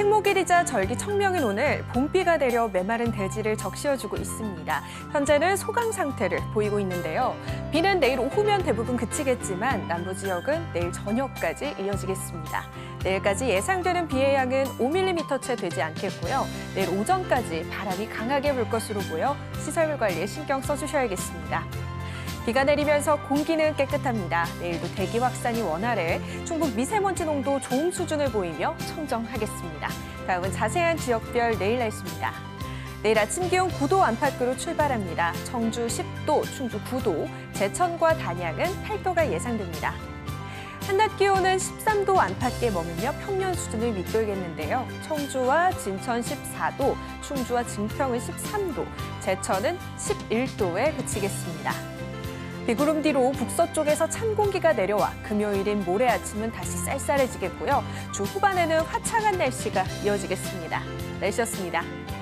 식목일이자 절기 청명인 오늘 봄비가 내려 메마른 대지를 적시어주고 있습니다. 현재는 소강 상태를 보이고 있는데요. 비는 내일 오후면 대부분 그치겠지만 남부 지역은 내일 저녁까지 이어지겠습니다. 내일까지 예상되는 비의 양은 5mm 채 되지 않겠고요. 내일 오전까지 바람이 강하게 불 것으로 보여 시설물 관리에 신경 써주셔야겠습니다. 비가 내리면서 공기는 깨끗합니다. 내일도 대기 확산이 원활해 충북 미세먼지 농도 좋은 수준을 보이며 청정하겠습니다. 다음은 자세한 지역별 내일 날씨입니다. 내일 아침 기온 9도 안팎으로 출발합니다. 청주 10도, 충주 9도, 제천과 단양은 8도가 예상됩니다. 한낮 기온은 13도 안팎에 머물며 평년 수준을 밑돌겠는데요. 청주와 진천 14도, 충주와 증평은 13도, 제천은 11도에 그치겠습니다. 비구름 뒤로 북서쪽에서 찬 공기가 내려와 금요일인 모레 아침은 다시 쌀쌀해지겠고요. 주 후반에는 화창한 날씨가 이어지겠습니다. 날씨였습니다.